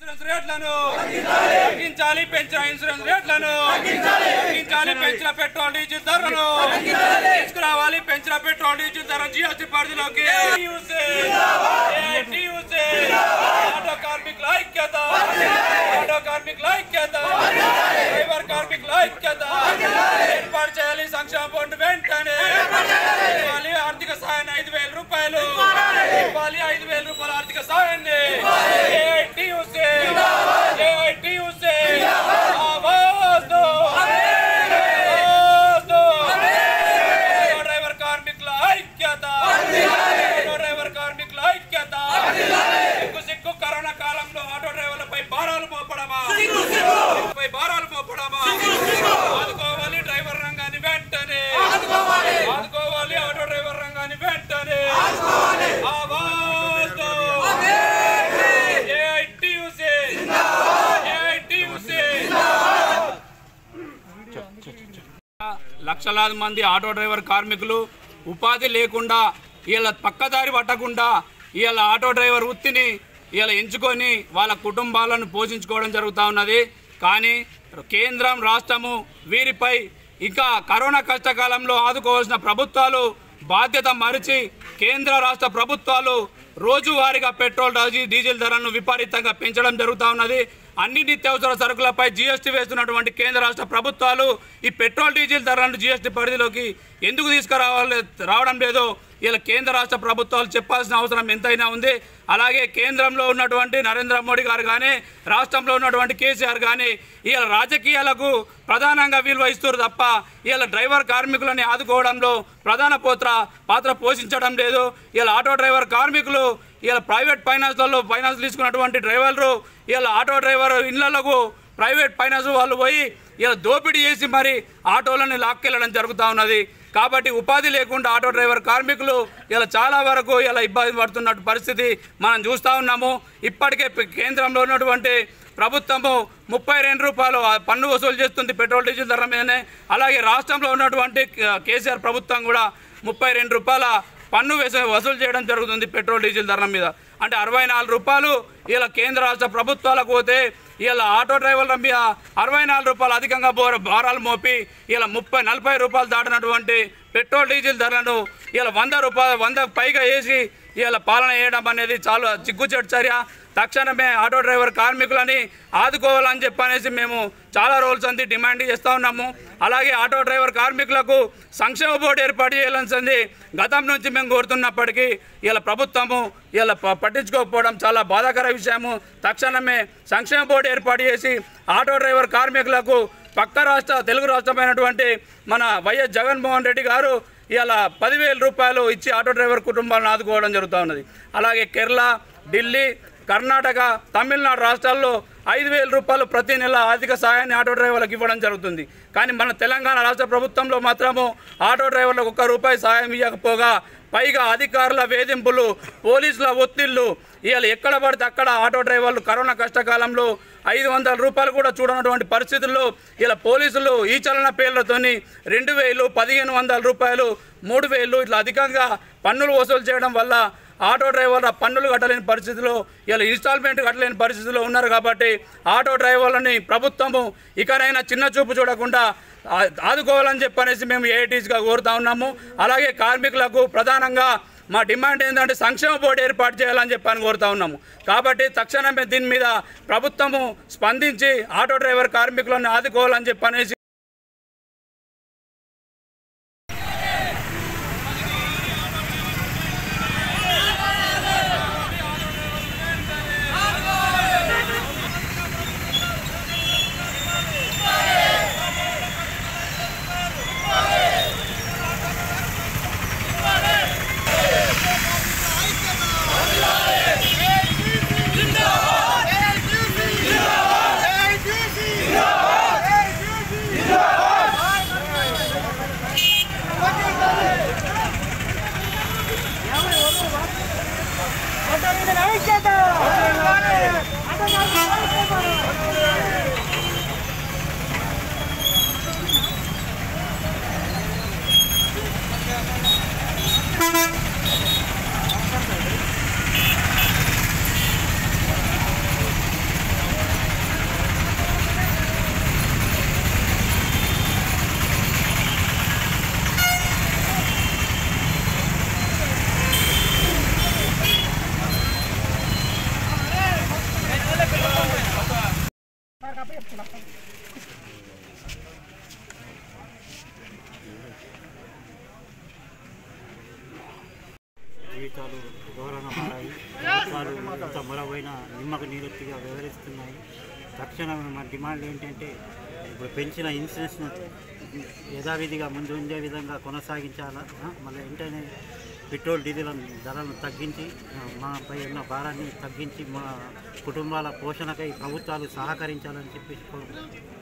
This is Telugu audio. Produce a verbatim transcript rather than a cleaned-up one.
ఇన్సూరెన్స్ రేట్లను తగ్గించాలి, పెంచిన ఇన్సూరెన్స్ రేట్లను తగ్గించాలి, పెంచిన పెట్రోల్ డీజిల్ ధరలను తీసుకురావాలి, పెంచిన పెట్రోల్ డీజిల్ ధర జిఎస్టీ పరిధిలోకి. ఆటో కార్మికుల ఐక్యత, ఆటో కార్మికుల ఐక్యత, డ్రైవర్ కార్మికుల ఐక్యత. ఏర్పాటు చేయాలి సంక్షేమ బోర్డు వెంటనే. ఇవ్వాలి ఆర్థిక సాయాన్ని ఐదు వేల రూపాయలు ఇవ్వాలి, ఐదు వేల రూపాయల ఆర్థిక సాయాన్ని. డ్రైవర్ కార్మికుల ఐక్యత, డ్రైవర్ కార్మికుల ఐక్యత. సిగ్గు సిగ్గు కరోనా కాలంలో ఆటో డ్రైవర్లపై భారాలు మోపడమా, పై భారాలు మోపడమా. ఆదుకోవాలి డ్రైవర్ రంగాన్ని వెంటనే, ఆదుకోవాలి ఆటో డ్రైవర్ రంగాన్ని వెంటనే. లక్షలాది మంది ఆటో డ్రైవర్ కార్మికులు ఉపాధి లేకుండా ఇలా పక్కదారి పట్టకుండా ఇలా ఆటో డ్రైవర్ వృత్తిని ఇలా ఎంచుకొని వాళ్ళ కుటుంబాలను పోషించుకోవడం జరుగుతూ ఉన్నది. కానీ కేంద్రం రాష్ట్రము వీరిపై ఇంకా కరోనా కష్టకాలంలో ఆదుకోవాల్సిన ప్రభుత్వాలు బాధ్యత మరిచి కేంద్ర రాష్ట్ర ప్రభుత్వాలు రోజువారీగా పెట్రోల్ డీజిల్ ధరలను విపరీతంగా పెంచడం జరుగుతూ ఉన్నది. అన్ని నిత్యావసర సరుకులపై జీఎస్టీ వేస్తున్నటువంటి కేంద్ర రాష్ట్ర ప్రభుత్వాలు ఈ పెట్రోల్ డీజిల్ ధరలను జీఎస్టీ పరిధిలోకి ఎందుకు తీసుకురావాలి రావడం లేదో ఇలా కేంద్ర రాష్ట్ర ప్రభుత్వాలు చెప్పాల్సిన అవసరం ఎంతైనా ఉంది. అలాగే కేంద్రంలో ఉన్నటువంటి నరేంద్ర మోడీ గారు కానీ రాష్ట్రంలో ఉన్నటువంటి కేసీఆర్ కానీ ఇలా రాజకీయాలకు ప్రధానంగా విలువ ఇస్తారు తప్ప ఇలా డ్రైవర్ కార్మికులని ఆదుకోవడంలో ప్రధాన పాత్ర పాత్ర పోషించడం లేదు. ఇలా ఆటో డ్రైవర్ కార్మికులు ఇలా ప్రైవేట్ ఫైనాన్స్లలో ఫైనాన్స్ తీసుకున్నటువంటి డ్రైవర్లు ఇలా ఆటో డ్రైవర్ ఇళ్లకు ప్రైవేట్ ఫైనాన్స్ వాళ్ళు పోయి ఇలా దోపిడీ చేసి మరి ఆటోలను లాక్కెళ్ళడం జరుగుతూ ఉన్నది. కాబట్టి ఉపాధి లేకుండా ఆటో డ్రైవర్ కార్మికులు ఇలా చాలా వరకు ఇలా ఇబ్బంది పడుతున్న పరిస్థితి మనం చూస్తూ ఉన్నాము. ఇప్పటికే కేంద్రంలో ఉన్నటువంటి ప్రభుత్వము ముప్పై రెండు రూపాయలు పన్ను వసూలు చేస్తుంది పెట్రోల్ డీజిల్ ధర మీదనే. అలాగే రాష్ట్రంలో ఉన్నటువంటి కేసీఆర్ ప్రభుత్వం కూడా ముప్పై రెండు రూపాయల పన్ను వసూలు చేయడం జరుగుతుంది పెట్రోల్ డీజిల్ ధర మీద. అంటే అరవై నాలుగు రూపాయలు ఇలా కేంద్ర రాష్ట్ర ప్రభుత్వాలకు పోతే ఇలా ఆటో డ్రైవర్ల మీద అరవై నాలుగు రూపాయలు అధికంగా భారాలు మోపి ఇలా ముప్పై నలభై రూపాయలు దాటినటువంటి పెట్రోల్ డీజిల్ ధరలను ఇలా వంద రూపాయలు వంద పైగా వేసి ఇలా పాలన చేయడం అనేది చాలా సిగ్గుచేటు చర్య. తక్షణమే ఆటో డ్రైవర్ కార్మికులని ఆదుకోవాలని చెప్పనేసి మేము చాలా రోజుల సంది డిమాండ్ చేస్తూ ఉన్నాము. అలాగే ఆటో డ్రైవర్ కార్మికులకు సంక్షేమ బోర్డు ఏర్పాటు చేయాల్సింది గతం నుంచి మేము కోరుతున్నప్పటికీ ఇలా ప్రభుత్వము ఇలా పట్టించుకోకపోవడం చాలా బాధాకర విషయము. తక్షణమే సంక్షేమ బోర్డు ఏర్పాటు చేసి ఆటో డ్రైవర్ కార్మికులకు పక్క రాష్ట్ర తెలుగు రాష్ట్రమైనటువంటి మన వైఎస్ జగన్మోహన్ రెడ్డి గారు ఇలా పదివేల రూపాయలు ఇచ్చి ఆటో డ్రైవర్ కుటుంబాలను ఆదుకోవడం జరుగుతూ ఉన్నది. అలాగే కేరళ, ఢిల్లీ, కర్ణాటక, తమిళనాడు రాష్ట్రాల్లో ఐదు వేల రూపాయలు ప్రతి నెల ఆర్థిక సహాయాన్ని ఆటో డ్రైవర్లకు ఇవ్వడం జరుగుతుంది. కానీ మన తెలంగాణ రాష్ట్ర ప్రభుత్వంలో మాత్రము ఆటో డ్రైవర్లకు ఒక్క రూపాయి సహాయం ఇవ్వకపోగా పైగా అధికారుల వేధింపులు, పోలీసుల ఒత్తిళ్లు ఇవాళ ఎక్కడ పడితే అక్కడ ఆటో డ్రైవర్లు కరోనా కష్టకాలంలో ఐదు వందల రూపాయలు కూడా చూడనటువంటి పరిస్థితుల్లో ఇలా పోలీసులు ఈ చలన పేర్లతోని రెండు వేలు పదిహేను వందల రూపాయలు మూడు వేలు ఇట్లా అధికంగా పన్నులు వసూలు చేయడం వల్ల ఆటో డ్రైవర్ల పన్నులు కట్టలేని పరిస్థితిలో ఇలా ఇన్స్టాల్మెంట్ కట్టలేని పరిస్థితిలో ఉన్నారు. కాబట్టి ఆటో డ్రైవర్లని ప్రభుత్వము ఇకనైనా చిన్న చూపు చూడకుండా ఆదుకోవాలని చెప్పనేసి మేము ఏఐటీస్గా కోరుతా ఉన్నాము. అలాగే కార్మికులకు ప్రధానంగా మా డిమాండ్ ఏంటంటే సంక్షేమ బోర్డు ఏర్పాటు చేయాలని చెప్పని కోరుతా ఉన్నాము. కాబట్టి తక్షణమే దీని మీద ప్రభుత్వము స్పందించి ఆటో డ్రైవర్ కార్మికులను ఆదుకోవాలని చెప్పనేసి జీవితాలు ఘోరంగా మారాయి. ప్రభుత్వాలు ఎంత మొరబోయినా నిమ్మకు నీరెత్తిగా వ్యవహరిస్తున్నాయి. తక్షణమే మా డిమాండ్ ఏంటంటే ఇప్పుడు పెంచిన ఇన్సూరెన్స్ను యథావిధిగా ముందు ఉండే విధంగా కొనసాగించాలా. మళ్ళీ వెంటనే పెట్రోల్ డీజిల్ ధరలను తగ్గించి మాపై ఉన్న భారాన్ని తగ్గించి మా కుటుంబాల పోషణకై ప్రభుత్వాలు సహకరించాలని చెప్పేసి కోరుకుంటున్నాం.